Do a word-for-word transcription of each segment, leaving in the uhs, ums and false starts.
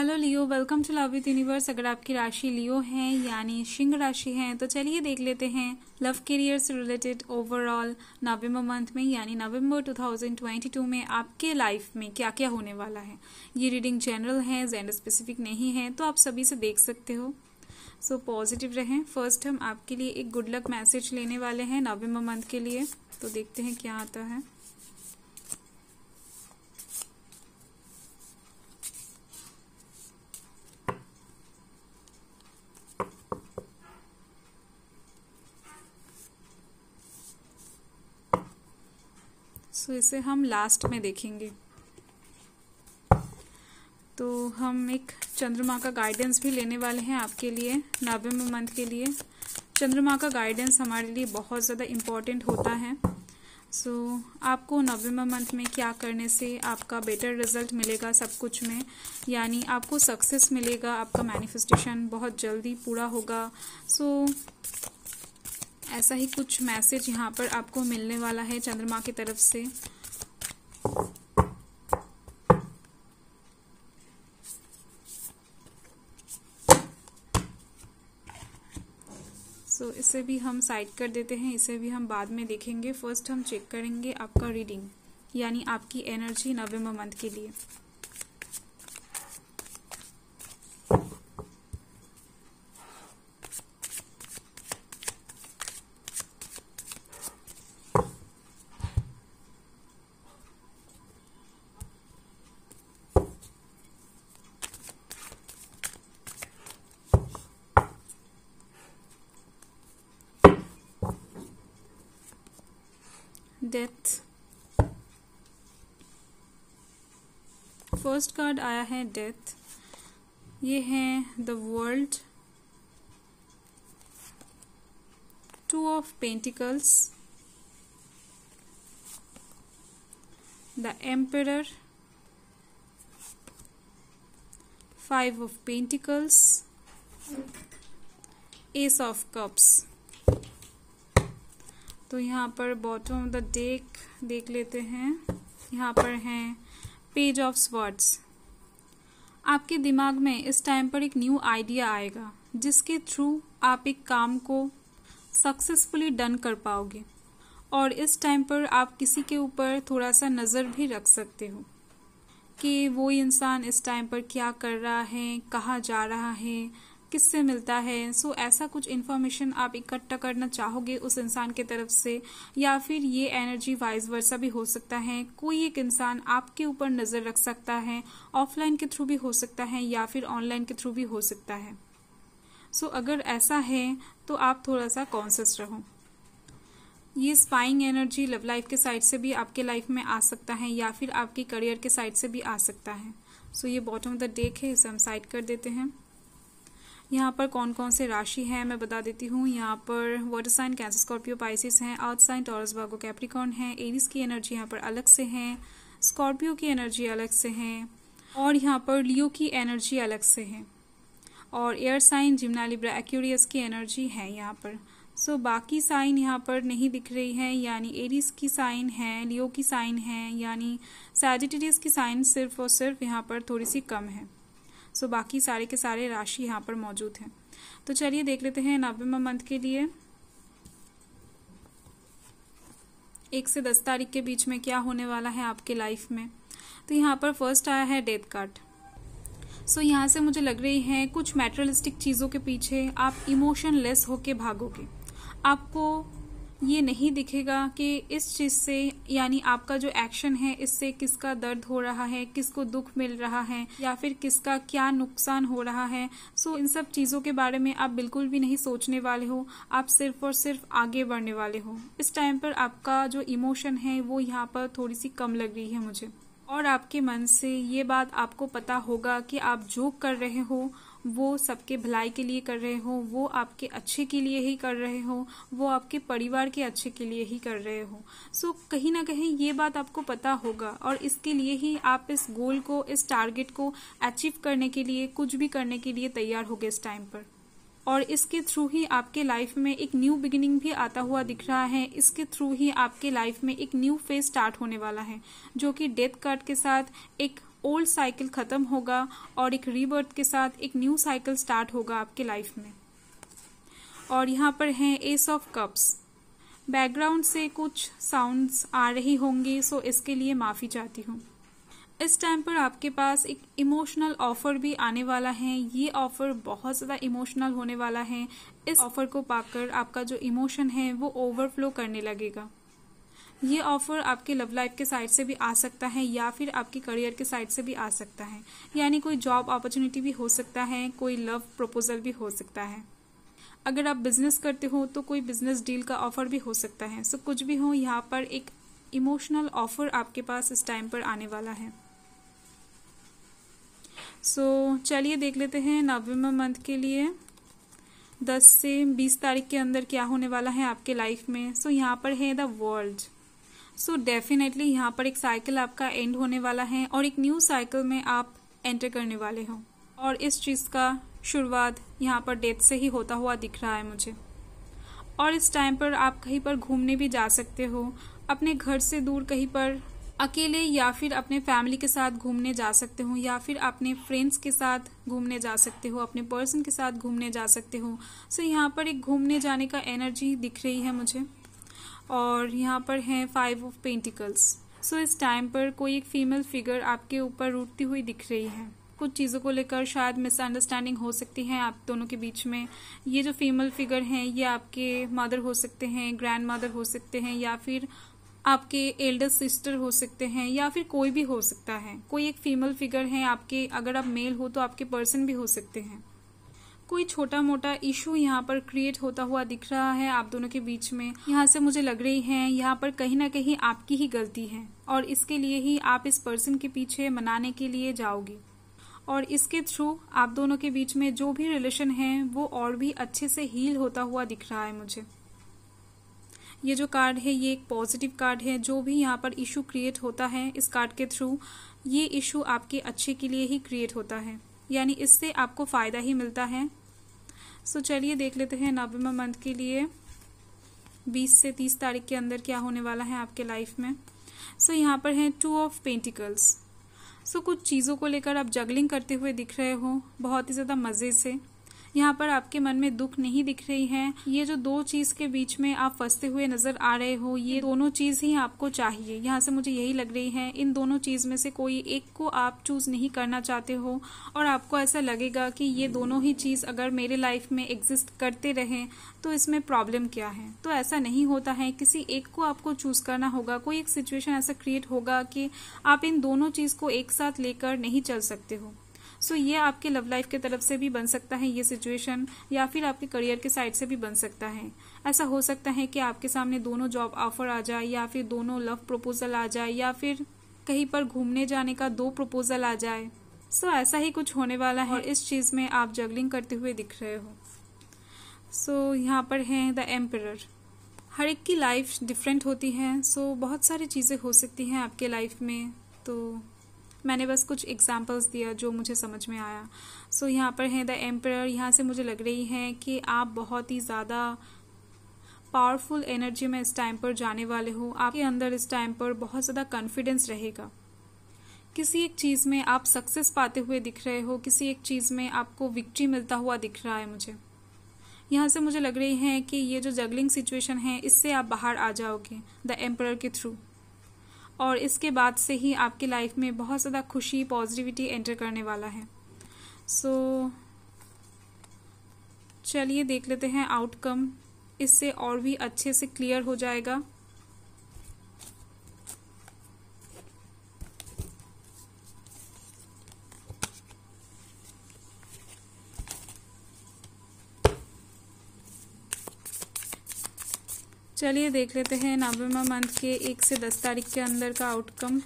Hello Leo, welcome to love with universe. अगर आपकी राशि लियो है यानी सिंह राशि है तो चलिए देख लेते हैं लव करियर से रिलेटेड ओवरऑल नवंबर मंथ में यानी नवंबर दो हज़ार बाईस में आपके लाइफ में क्या क्या होने वाला है। ये रीडिंग जनरल है, जेंडर स्पेसिफिक नहीं है, तो आप सभी से देख सकते हो। सो पॉजिटिव रहें। फर्स्ट हम आपके लिए एक गुड लक मैसेज लेने वाले हैं नवंबर मंथ के लिए, तो देखते हैं क्या आता है। सो so, इसे हम लास्ट में देखेंगे। तो हम एक चंद्रमा का गाइडेंस भी लेने वाले हैं आपके लिए नवंबर मंथ के लिए। चंद्रमा का गाइडेंस हमारे लिए बहुत ज़्यादा इम्पॉर्टेंट होता है। सो so, आपको नवंबर मंथ में क्या करने से आपका बेटर रिजल्ट मिलेगा सब कुछ में, यानी आपको सक्सेस मिलेगा, आपका मैनिफेस्टेशन बहुत जल्दी पूरा होगा। सो so, ऐसा ही कुछ मैसेज यहाँ पर आपको मिलने वाला है चंद्रमा की तरफ से। सो so, इसे भी हम साइड कर देते हैं, इसे भी हम बाद में देखेंगे। फर्स्ट हम चेक करेंगे आपका रीडिंग यानी आपकी एनर्जी नवंबर मंथ के लिए। डेथ, फर्स्ट कार्ड आया है डेथ। ये है the world, two of pentacles, the emperor, five of pentacles, ace of cups. तो यहाँ पर बॉटम ऑफ द डेक देख लेते हैं। यहाँ पर हैं पेज ऑफ स्वॉर्ड्स। आपके दिमाग में इस टाइम पर एक न्यू आइडिया आएगा जिसके थ्रू आप एक काम को सक्सेसफुली डन कर पाओगे, और इस टाइम पर आप किसी के ऊपर थोड़ा सा नज़र भी रख सकते हो कि वो इंसान इस टाइम पर क्या कर रहा है, कहाँ जा रहा है, किससे मिलता है। सो so, ऐसा कुछ इन्फॉर्मेशन आप इकट्ठा करना चाहोगे उस इंसान के तरफ से, या फिर ये एनर्जी वाइस वर्सा भी हो सकता है। कोई एक इंसान आपके ऊपर नज़र रख सकता है, ऑफलाइन के थ्रू भी हो सकता है या फिर ऑनलाइन के थ्रू भी हो सकता है। सो so, अगर ऐसा है तो आप थोड़ा सा कॉन्शियस रहो। ये स्पाइंग एनर्जी लव लाइफ के साइड से भी आपके लाइफ में आ सकता है या फिर आपके करियर के साइड से भी आ सकता है। सो so, ये बॉटम ऑफ द डेक है, इसे हम साइड कर देते हैं। यहाँ पर कौन कौन से राशि हैं मैं बता देती हूँ। यहाँ पर water sign Cancer Scorpio Pisces हैं, earth sign Taurus Virgo Capricorn है, एरीज की एनर्जी यहाँ पर अलग से है, स्कॉर्पियो की एनर्जी अलग से है, और यहाँ पर लियो की एनर्जी अलग से है, और air sign Gemini Libra Aquarius की एनर्जी है यहाँ पर। सो so, बाकी साइन यहाँ पर नहीं दिख रही है, यानी एरीज की साइन है, लियो की साइन है, यानी सैजिटेरियस की साइन सिर्फ और सिर्फ यहाँ पर थोड़ी सी कम है। सो so, बाकी सारे के सारे राशि यहाँ पर मौजूद हैं। तो चलिए देख लेते हैं नवंबर मंथ के लिए एक से दस तारीख के बीच में क्या होने वाला है आपके लाइफ में। तो यहाँ पर फर्स्ट आया है डेथ कार्ड। सो so, यहाँ से मुझे लग रही है कुछ मैटेरियलिस्टिक चीज़ों के पीछे आप इमोशनलेस होके भागोगे। आपको ये नहीं दिखेगा कि इस चीज़ से, यानी आपका जो एक्शन है इससे किसका दर्द हो रहा है, किसको दुख मिल रहा है, या फिर किसका क्या नुकसान हो रहा है। सो इन सब चीज़ों के बारे में आप बिल्कुल भी नहीं सोचने वाले हो, आप सिर्फ और सिर्फ आगे बढ़ने वाले हो। इस टाइम पर आपका जो इमोशन है वो यहाँ पर थोड़ी सी कम लग रही है मुझे, और आपके मन से ये बात आपको पता होगा कि आप जो कर रहे हो वो सबके भलाई के लिए कर रहे हो, वो आपके अच्छे के लिए ही कर रहे हो, वो आपके परिवार के अच्छे के लिए ही कर रहे हो। सो so, कहीं ना कहीं ये बात आपको पता होगा, और इसके लिए ही आप इस गोल को, इस टारगेट को अचीव करने के लिए, कुछ भी करने के लिए तैयार होगे इस टाइम पर। और इसके थ्रू ही आपके लाइफ में एक न्यू बिगिनिंग भी आता हुआ दिख रहा है। इसके थ्रू ही आपके लाइफ में एक न्यू फेज स्टार्ट होने वाला है, जो कि डेथ कार्ड के साथ एक ओल्ड साइकिल खत्म होगा और एक रीबर्थ के साथ एक न्यू साइकिल स्टार्ट होगा आपके लाइफ में। और यहाँ पर हैं एस ऑफ कप्स। बैकग्राउंड से कुछ साउंड्स आ रही होंगी, सो इसके लिए माफ़ी चाहती हूँ। इस टाइम पर आपके पास एक इमोशनल ऑफर भी आने वाला है। ये ऑफर बहुत ज़्यादा इमोशनल होने वाला है। इस ऑफर को पाकर आपका जो इमोशन है वो ओवरफ्लो करने लगेगा। ये ऑफर आपके लव लाइफ के साइड से भी आ सकता है या फिर आपके करियर के साइड से भी आ सकता है, यानी कोई जॉब अपॉर्चुनिटी भी हो सकता है, कोई लव प्रपोजल भी हो सकता है। अगर आप बिजनेस करते हो तो कोई बिजनेस डील का ऑफर भी हो सकता है। सो कुछ भी हो, यहाँ पर एक इमोशनल ऑफर आपके पास इस टाइम पर आने वाला है। सो so, चलिए देख लेते हैं नवंबर मंथ के लिए दस से बीस तारीख के अंदर क्या होने वाला है आपके लाइफ में। सो so, यहाँ पर है द वर्ल्ड। सो डेफिनेटली यहाँ पर एक साइकिल आपका एंड होने वाला है और एक न्यू साइकिल में आप एंटर करने वाले हो, और इस चीज़ का शुरुआत यहाँ पर डेथ से ही होता हुआ दिख रहा है मुझे। और इस टाइम पर आप कहीं पर घूमने भी जा सकते हो, अपने घर से दूर कहीं पर अकेले, या फिर अपने फैमिली के साथ घूमने जा सकते हो, या फिर अपने फ्रेंड्स के साथ घूमने जा सकते हो, अपने पर्सन के साथ घूमने जा सकते हो। सो so, यहाँ पर एक घूमने जाने का एनर्जी दिख रही है मुझे। और यहाँ पर है फाइव ऑफ पेंटिकल्स। सो इस टाइम पर कोई एक फीमेल फिगर आपके ऊपर रूठती हुई दिख रही है। कुछ चीज़ों को लेकर शायद मिसअंडरस्टैंडिंग हो सकती है आप दोनों के बीच में। ये जो फीमेल फिगर हैं ये आपके मदर हो सकते हैं, ग्रैंड मदर हो सकते हैं, या फिर आपके एल्डर सिस्टर हो सकते हैं, या फिर कोई भी हो सकता है। कोई एक फीमेल फिगर है आपके, अगर आप मेल हो तो आपके पर्सन भी हो सकते हैं। कोई छोटा मोटा इशू यहाँ पर क्रिएट होता हुआ दिख रहा है आप दोनों के बीच में। यहाँ से मुझे लग रही है यहाँ पर कहीं ना कहीं आपकी ही गलती है, और इसके लिए ही आप इस पर्सन के पीछे मनाने के लिए जाओगी, और इसके थ्रू आप दोनों के बीच में जो भी रिलेशन है वो और भी अच्छे से हील होता हुआ दिख रहा है मुझे। ये जो कार्ड है ये एक पॉजिटिव कार्ड है। जो भी यहाँ पर इशू क्रिएट होता है इस कार्ड के थ्रू, ये इशू आपके अच्छे के लिए ही क्रिएट होता है, यानी इससे आपको फ़ायदा ही मिलता है। सो चलिए देख लेते हैं नवंबर मंथ के लिए बीस से तीस तारीख के अंदर क्या होने वाला है आपके लाइफ में। सो यहाँ पर है टू ऑफ पेंटिकल्स। सो कुछ चीज़ों को लेकर आप जगलिंग करते हुए दिख रहे हो बहुत ही ज़्यादा मज़े से। यहाँ पर आपके मन में दुख नहीं दिख रही है। ये जो दो चीज़ के बीच में आप फंसते हुए नजर आ रहे हो, ये दोनों चीज़ ही आपको चाहिए। यहाँ से मुझे यही लग रही है, इन दोनों चीज़ में से कोई एक को आप चूज़ नहीं करना चाहते हो, और आपको ऐसा लगेगा कि ये दोनों ही चीज़ अगर मेरे लाइफ में एग्जिस्ट करते रहें तो इसमें प्रॉब्लम क्या है। तो ऐसा नहीं होता है, किसी एक को आपको चूज़ करना होगा। कोई एक सिचुएशन ऐसा क्रिएट होगा कि आप इन दोनों चीज़ को एक साथ लेकर नहीं चल सकते हो। सो so, ये आपके लव लाइफ की तरफ से भी बन सकता है ये सिचुएशन, या फिर आपके करियर के साइड से भी बन सकता है। ऐसा हो सकता है कि आपके सामने दोनों जॉब ऑफर आ जाए, या फिर दोनों लव प्रपोजल आ जाए, या फिर कहीं पर घूमने जाने का दो प्रपोजल आ जाए। सो so, ऐसा ही कुछ होने वाला है, और इस चीज़ में आप जगलिंग करते हुए दिख रहे हो। सो so, यहाँ पर है द एम्परर। हर एक की लाइफ डिफरेंट होती है, सो so, बहुत सारी चीज़ें हो सकती हैं आपके लाइफ में। तो मैंने बस कुछ एग्जांपल्स दिया जो मुझे समझ में आया। सो so, यहाँ पर है द एम्परर। यहाँ से मुझे लग रही है कि आप बहुत ही ज़्यादा पावरफुल एनर्जी में इस टाइम पर जाने वाले हो। आपके अंदर इस टाइम पर बहुत ज़्यादा कॉन्फिडेंस रहेगा। किसी एक चीज़ में आप सक्सेस पाते हुए दिख रहे हो, किसी एक चीज़ में आपको विक्ट्री मिलता हुआ दिख रहा है मुझे। यहाँ से मुझे लग रही है कि ये जो जगलिंग सिचुएशन है इससे आप बाहर आ जाओगे द एम्परर के थ्रू, और इसके बाद से ही आपकी लाइफ में बहुत ज़्यादा खुशी, पॉजिटिविटी एंटर करने वाला है। सो so, चलिए देख लेते हैं आउटकम, इससे और भी अच्छे से क्लियर हो जाएगा। चलिए देख लेते हैं नवंबर मंथ के एक से दस तारीख के अंदर का आउटकम।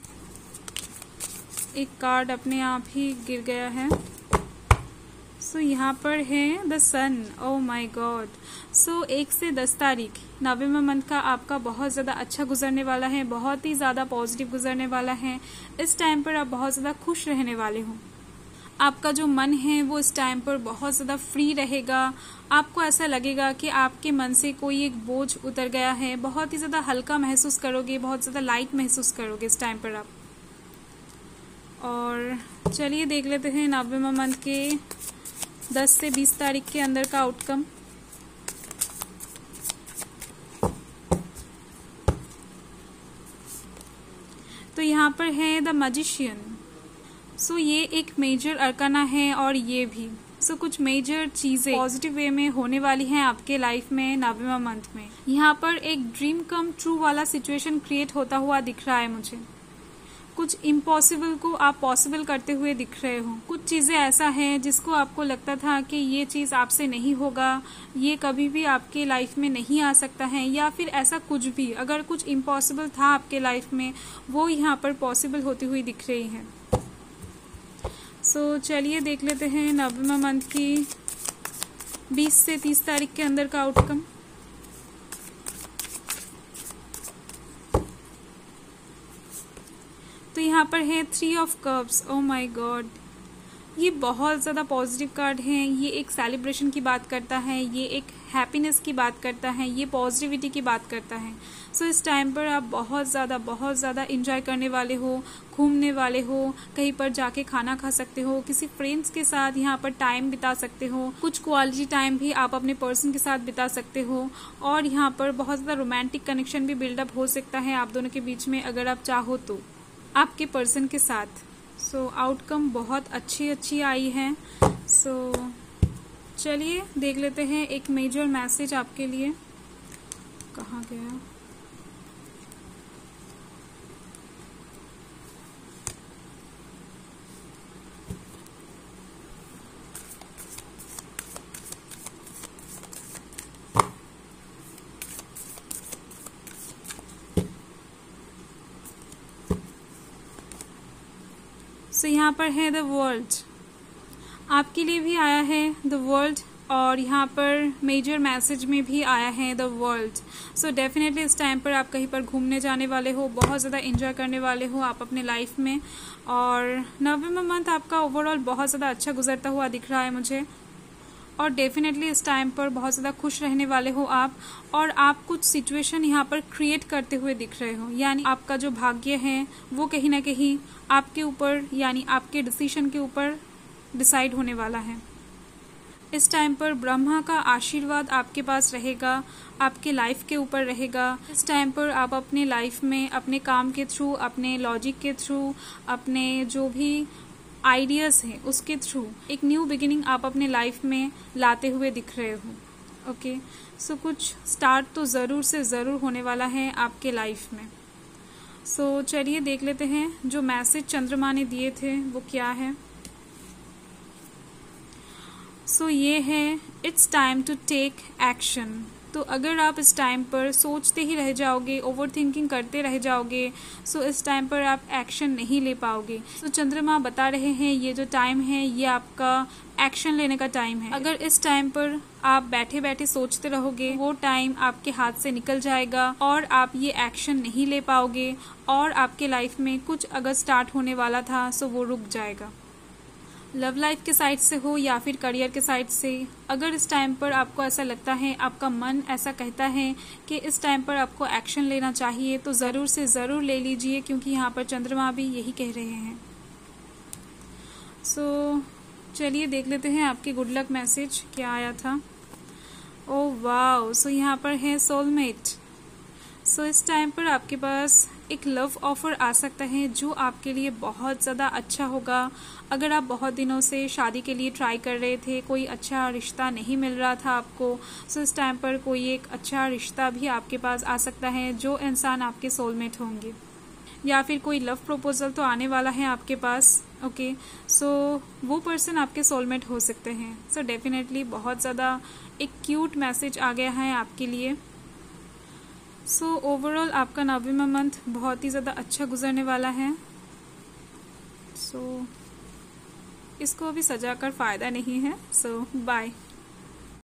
एक कार्ड अपने आप ही गिर गया है। सो so, यहाँ पर है the sun. Oh my god. So एक से दस तारीख नवंबर मंथ का आपका बहुत ज़्यादा अच्छा गुजरने वाला है, बहुत ही ज़्यादा पॉजिटिव गुजरने वाला है। इस टाइम पर आप बहुत ज़्यादा खुश रहने वाले हो। आपका जो मन है वो इस टाइम पर बहुत ज़्यादा फ्री रहेगा। आपको ऐसा लगेगा कि आपके मन से कोई एक बोझ उतर गया है। बहुत ही ज़्यादा हल्का महसूस करोगे, बहुत ज़्यादा लाइट महसूस करोगे इस टाइम पर आप। और चलिए देख लेते हैं नवंबर मंथ के दस से बीस तारीख के अंदर का आउटकम। तो यहाँ पर है द मैजिशियन। सो ये एक मेजर अरकाना है और ये भी सो so, कुछ मेजर चीज़ें पॉजिटिव वे में होने वाली हैं आपके लाइफ में नवंबर मंथ में। यहाँ पर एक ड्रीम कम ट्रू वाला सिचुएशन क्रिएट होता हुआ दिख रहा है मुझे। कुछ इम्पॉसिबल को आप पॉसिबल करते हुए दिख रहे हो। कुछ चीज़ें ऐसा है जिसको आपको लगता था कि ये चीज़ आपसे नहीं होगा, ये कभी भी आपके लाइफ में नहीं आ सकता है, या फिर ऐसा कुछ भी अगर कुछ इम्पॉसिबल था आपके लाइफ में वो यहाँ पर पॉसिबल होती हुई दिख रही है। सो so, चलिए देख लेते हैं नवंबर मंथ की बीस से तीस तारीख के अंदर का आउटकम। तो यहाँ पर है three of cups. Oh my god, ये बहुत ज़्यादा पॉजिटिव कार्ड है। ये एक सेलिब्रेशन की बात करता है, ये एक हैप्पीनेस की बात करता है, ये पॉजिटिविटी की बात करता है। सो so, इस टाइम पर आप बहुत ज़्यादा बहुत ज़्यादा इंजॉय करने वाले हो, घूमने वाले हो, कहीं पर जाके खाना खा सकते हो, किसी फ्रेंड्स के साथ यहाँ पर टाइम बिता सकते हो, कुछ क्वालिटी टाइम भी आप अपने पर्सन के साथ बिता सकते हो, और यहाँ पर बहुत ज़्यादा रोमांटिक कनेक्शन भी बिल्डअप हो सकता है आप दोनों के बीच में अगर आप चाहो तो आपके पर्सन के साथ। सो so, आउटकम बहुत अच्छी अच्छी आई है। सो so, चलिए देख लेते हैं एक मेजर मैसेज आपके लिए। कहाँ गया? सो so, यहाँ पर है द वर्ल्ड। आपके लिए भी आया है द वर्ल्ड, और यहाँ पर मेजर मैसेज में भी आया है द वर्ल्ड। सो डेफिनेटली इस टाइम पर आप कहीं पर घूमने जाने वाले हो, बहुत ज़्यादा एंजॉय करने वाले हो आप अपने लाइफ में, और नवंबर मंथ आपका ओवरऑल बहुत ज़्यादा अच्छा गुजरता हुआ दिख रहा है मुझे। और डेफिनेटली इस टाइम पर बहुत ज़्यादा खुश रहने वाले हो आप, और आप कुछ सिचुएशन यहाँ पर क्रिएट करते हुए दिख रहे हो, यानी आपका जो भाग्य है वो कहीं ना कहीं आपके ऊपर, यानी आपके डिसीजन के ऊपर डिसाइड होने वाला है। इस टाइम पर ब्रह्मा का आशीर्वाद आपके पास रहेगा, आपके लाइफ के ऊपर रहेगा। इस टाइम पर आप अपने लाइफ में अपने काम के थ्रू, अपने लॉजिक के थ्रू, अपने जो भी आइडियाज़ हैं उसके थ्रू एक न्यू बिगिनिंग आप अपने लाइफ में लाते हुए दिख रहे हो। ओके, सो कुछ स्टार्ट तो ज़रूर से ज़रूर होने वाला है आपके लाइफ में। सो so, चलिए देख लेते हैं जो मैसेज चंद्रमा ने दिए थे वो क्या है। सो so, ये है it's time to take action. तो अगर आप इस टाइम पर सोचते ही रह जाओगे, ओवर थिंकिंग करते रह जाओगे, सो इस टाइम पर आप एक्शन नहीं ले पाओगे। तो चंद्रमा बता रहे हैं ये जो टाइम है ये आपका एक्शन लेने का टाइम है। अगर इस टाइम पर आप बैठे बैठे सोचते रहोगे वो टाइम आपके हाथ से निकल जाएगा और आप ये एक्शन नहीं ले पाओगे, और आपके लाइफ में कुछ अगर स्टार्ट होने वाला था सो वो रुक जाएगा। लव लाइफ के साइड से हो या फिर करियर के साइड से, अगर इस टाइम पर आपको ऐसा लगता है, आपका मन ऐसा कहता है कि इस टाइम पर आपको एक्शन लेना चाहिए, तो ज़रूर से ज़रूर ले लीजिए, क्योंकि यहाँ पर चंद्रमा भी यही कह रहे हैं। सो so, चलिए देख लेते हैं आपके गुड लक मैसेज क्या आया था। ओह वाओ, सो यहाँ पर है सोलमेट। सो इस टाइम पर आपके पास एक लव ऑफर आ सकता है जो आपके लिए बहुत ज़्यादा अच्छा होगा। अगर आप बहुत दिनों से शादी के लिए ट्राई कर रहे थे, कोई अच्छा रिश्ता नहीं मिल रहा था आपको, सो इस टाइम पर कोई एक अच्छा रिश्ता भी आपके पास आ सकता है जो इंसान आपके सोलमेट होंगे, या फिर कोई लव प्रपोजल तो आने वाला है आपके पास। ओके, सो वो पर्सन आपके सोलमेट हो सकते हैं। सो डेफिनेटली बहुत ज़्यादा एक क्यूट मैसेज आ गया है आपके लिए। सो so, ओवरऑल आपका नवंबर मंथ बहुत ही ज़्यादा अच्छा गुजरने वाला है। सो so, इसको अभी सजा कर फ़ायदा नहीं है। So bye.